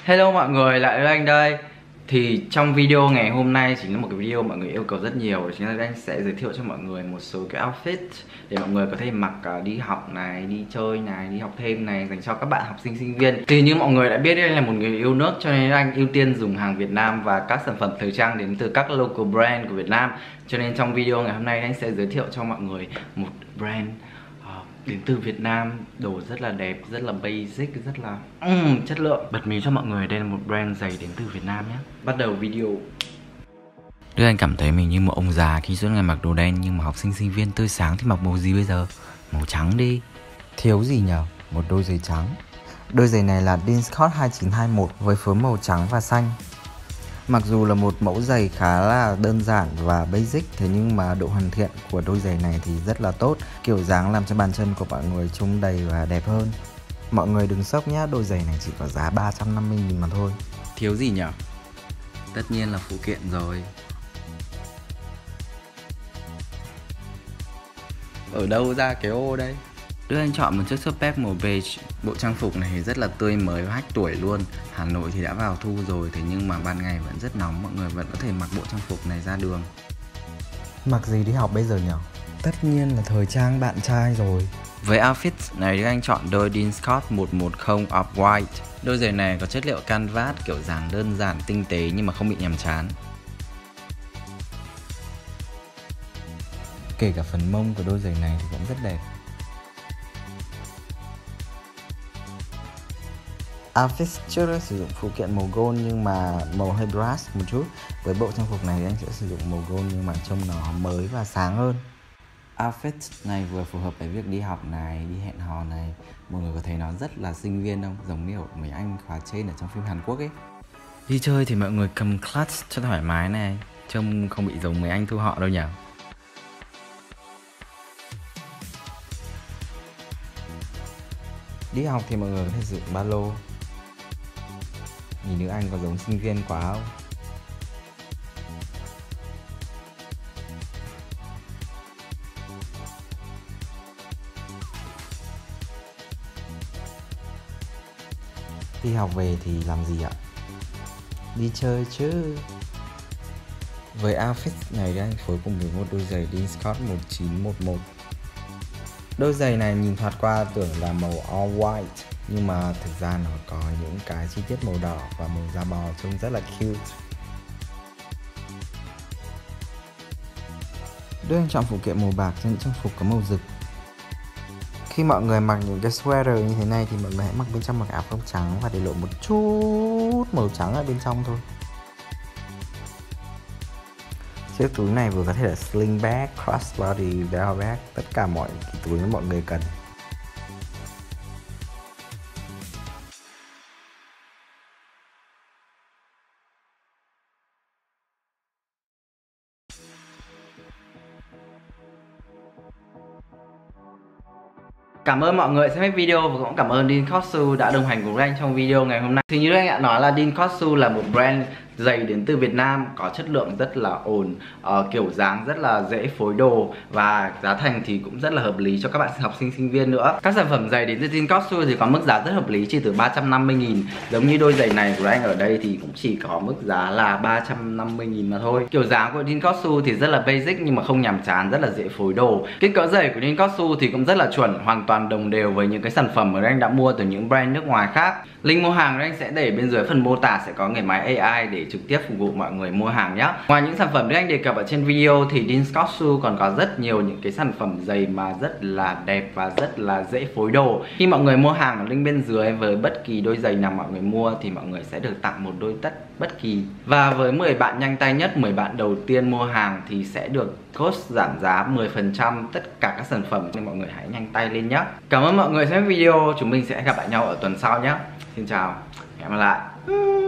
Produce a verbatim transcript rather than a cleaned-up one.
Hello mọi người, lại là anh đây. Thì trong video ngày hôm nay chính là một cái video mọi người yêu cầu rất nhiều. Chính là anh sẽ giới thiệu cho mọi người một số cái outfit để mọi người có thể mặc đi học này, đi chơi này, đi học thêm này, dành cho các bạn học sinh sinh viên. Thì như mọi người đã biết, anh là một người yêu nước, cho nên anh ưu tiên dùng hàng Việt Nam và các sản phẩm thời trang đến từ các local brand của Việt Nam. Cho nên trong video ngày hôm nay anh sẽ giới thiệu cho mọi người một brand đến từ Việt Nam, đồ rất là đẹp, rất là basic, rất là um, chất lượng. Bật mí cho mọi người, đây là một brand giày đến từ Việt Nam nhé. Bắt đầu video. Đức Anh cảm thấy mình như một ông già khi suốt ngày mặc đồ đen, nhưng mà học sinh sinh viên tươi sáng thì mặc màu gì bây giờ? Màu trắng đi. Thiếu gì nhở? Một đôi giày trắng. Đôi giày này là Dean Scott hai chín hai mốt với phối màu trắng và xanh. Mặc dù là một mẫu giày khá là đơn giản và basic, thế nhưng mà độ hoàn thiện của đôi giày này thì rất là tốt. Kiểu dáng làm cho bàn chân của mọi người trông đầy và đẹp hơn. Mọi người đừng sốc nhá, đôi giày này chỉ có giá ba trăm năm mươi nghìn mà thôi. Thiếu gì nhở? Tất nhiên là phụ kiện rồi. Ở đâu ra cái ô đây? Đức Anh chọn một chiếc shopback màu beige. Bộ trang phục này rất là tươi mới và hách tuổi luôn. Hà Nội thì đã vào thu rồi, thế nhưng mà ban ngày vẫn rất nóng, mọi người vẫn có thể mặc bộ trang phục này ra đường. Mặc gì đi học bây giờ nhỉ? Tất nhiên là thời trang bạn trai rồi. Với outfit này, Đức Anh chọn đôi Dean Scott một một không Off-White. Đôi giày này có chất liệu canvas, kiểu dáng đơn giản, tinh tế nhưng mà không bị nhàm chán. Kể cả phần mông của đôi giày này thì cũng rất đẹp. Outfit trước đó sử dụng phụ kiện màu gold nhưng mà màu hơi brass một chút. Với bộ trang phục này anh sẽ sử dụng màu gold nhưng mà trông nó mới và sáng hơn. Outfit này vừa phù hợp với việc đi học này, đi hẹn hò này. Mọi người có thấy nó rất là sinh viên không? Giống như mấy anh khóa trên ở trong phim Hàn Quốc ấy. Đi chơi thì mọi người cầm clutch cho thoải mái này, trông không bị giống mấy anh thu họ đâu nhỉ. Đi học thì mọi người có thể sử dụng ba lô. Nhìn nữ anh có giống sinh viên quá không? Đi học về thì làm gì ạ? Đi chơi chứ. Với outfit này anh phối cùng với một đôi giày Dean Scott một chín một một. Đôi giày này nhìn thoạt qua tưởng là màu all white, nhưng mà thực ra nó có những cái chi tiết màu đỏ và màu da bò trông rất là cute. Đức Anh chọn phụ kiện màu bạc trên trang phục có màu rực. Khi mọi người mặc những cái sweater như thế này thì mọi người hãy mặc bên trong mặc áo phông trắng và để lộ một chút màu trắng ở bên trong thôi. Chiếc túi này vừa có thể là sling bag, crossbody, belt bag, tất cả mọi cái túi mà mọi người cần. Cảm ơn mọi người xem hết video và cũng cảm ơn Dean Scott đã đồng hành cùng anh trong video ngày hôm nay. Thì như anh đã nói là Dean Scott là một brand giày đến từ Việt Nam, có chất lượng rất là ổn, uh, kiểu dáng rất là dễ phối đồ và giá thành thì cũng rất là hợp lý cho các bạn học sinh sinh viên nữa. Các sản phẩm giày đến từ Dean Scott thì có mức giá rất hợp lý, chỉ từ ba trăm năm mươi nghìn. Giống như đôi giày này của anh ở đây thì cũng chỉ có mức giá là ba trăm năm mươi nghìn mà thôi. Kiểu dáng của Dean Scott thì rất là basic nhưng mà không nhàm chán, rất là dễ phối đồ. Kích cỡ giày của Dean Scott thì cũng rất là chuẩn, hoàn toàn đồng đều với những cái sản phẩm mà anh đã mua từ những brand nước ngoài khác. Link mua hàng anh sẽ để bên dưới phần mô tả, sẽ có người máy a i để trực tiếp phục vụ mọi người mua hàng nhé. Ngoài những sản phẩm Đức Anh đề cập ở trên video thì Dean Scott còn có rất nhiều những cái sản phẩm giày mà rất là đẹp và rất là dễ phối đồ. Khi mọi người mua hàng ở link bên dưới, với bất kỳ đôi giày nào mọi người mua thì mọi người sẽ được tặng một đôi tất bất kỳ. Và với mười bạn nhanh tay nhất, mười bạn đầu tiên mua hàng thì sẽ được code giảm giá mười phần trăm tất cả các sản phẩm, nên mọi người hãy nhanh tay lên nhé. Cảm ơn mọi người xem video, chúng mình sẽ gặp lại nhau ở tuần sau nhé. Xin chào, hẹn gặp lại.